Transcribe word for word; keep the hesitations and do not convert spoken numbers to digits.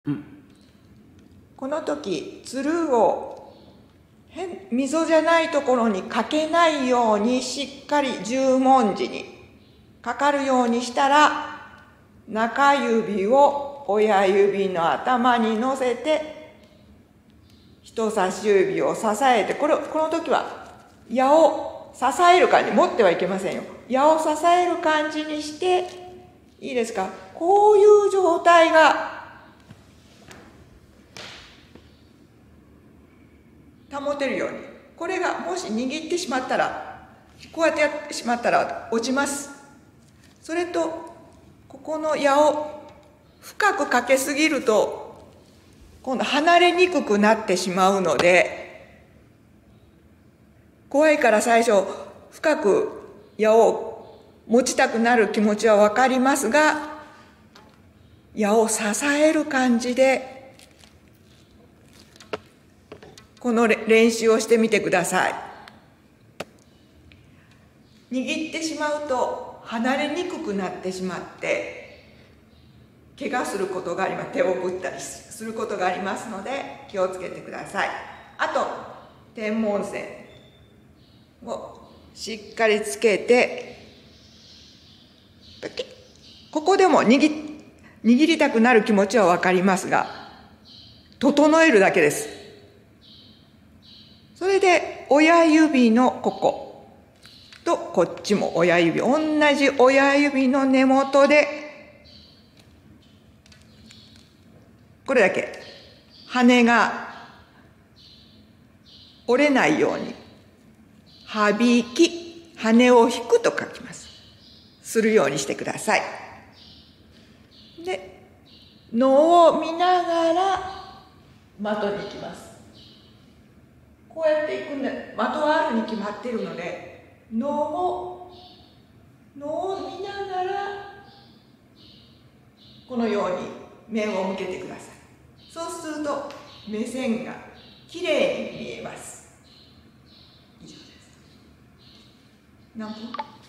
うん、 この時つるを溝じゃないところにかけないようにしっかり十文字にかかるようにしたら、中指を親指の頭に乗せて人差し指を支えて、これこの時は矢を支える感じ、持ってはいけませんよ。矢を支える感じにして、いいですか、こういう状態が保てるように。これがもし握ってしまったら、こうやってやってしまったら落ちます。それとここの矢を深くかけすぎると今度離れにくくなってしまうので、怖いから最初深く矢を持ちたくなる気持ちは分かりますが、矢を支える感じでこの練習をしてみてください。握ってしまうと離れにくくなってしまって怪我することがあります。手をぶったりすることがありますので気をつけてください。あと天文線をしっかりつけて、ここでも握握りたくなる気持ちは分かりますが、整えるだけです。それで親指のこことこっちも親指、同じ親指の根元でこれだけ羽が折れないように、はびき、羽を引くと書きます。するようにしてください。で、野を見ながら的に行きます。こうやっていくんで、的はあるに決まっているので、野を野を見ながらこのように面を向けてください。そうすると目線がきれいに見えます。以上です。何分？